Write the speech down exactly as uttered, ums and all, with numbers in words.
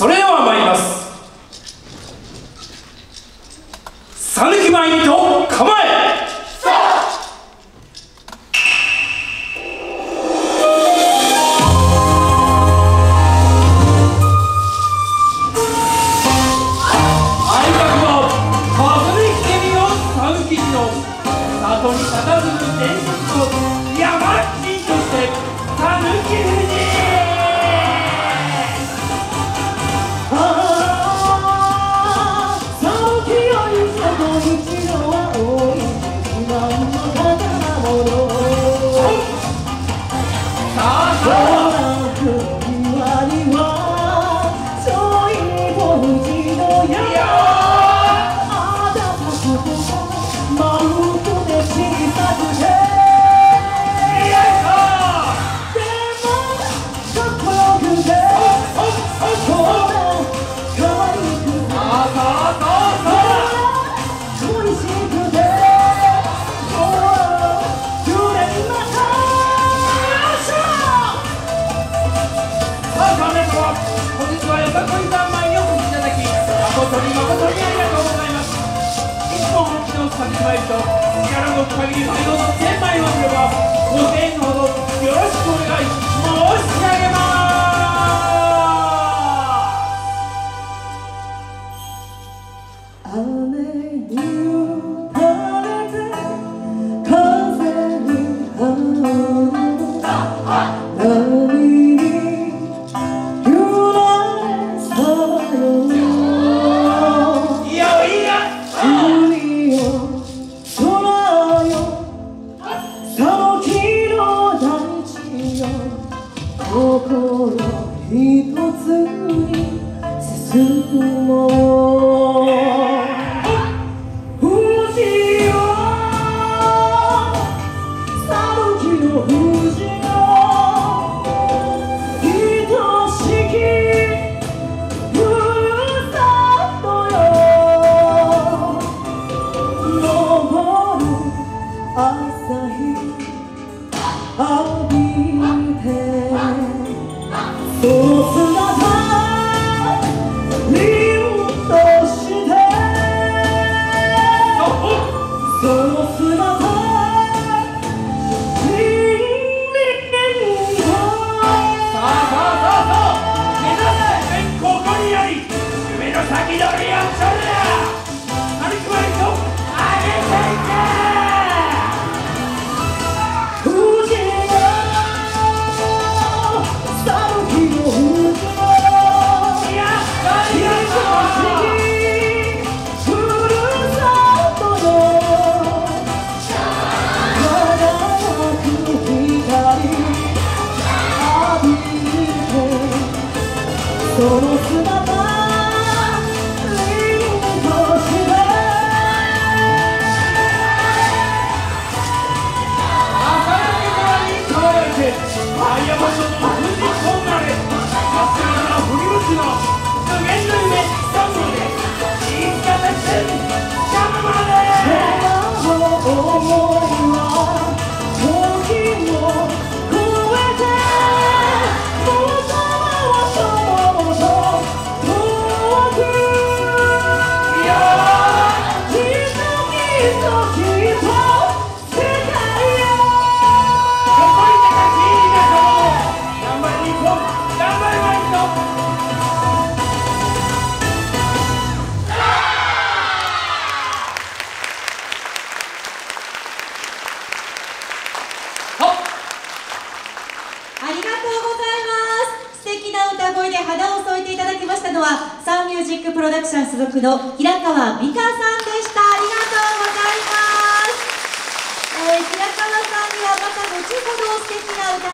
それでは参ります。さぬき参りと構え。里に佇む伝説の山金としてたぬき富士。ああ、さぬきより里口の青い自慢の宝物。さあさあ、黒岩にはちょいぼ富士の山。本日はよさこい三昧にお越しいただき誠に誠にありがとうございます。一本本気のさぬき参りと力の限り毎度の千枚をすればご声援のほどよろしくお願い申し上げます。雨に打たれて風に舞う心一つに進もう。富士よ、さぬきの富士よ、愛しきふるさとよ。昇る朝日浴びてその姿凛としてその姿凛々とさあさあさあさあ目指せここにあり夢の先取りをそれだ。さぬき参りとあげていけ。その姿凛として朝焼け空に輝いてダイヤモンドの富士となれ。まっすぐな振り口の無限の夢そんのでいつか絶戦ジャムまで。その想いは時を超えてありがとうございます。素敵な歌声で肌を添えていただきましたのはサンミュージックプロダクション所属の平川美香さんでした。ありがとうございます。えー、平川さんにはまた後ほど素敵な歌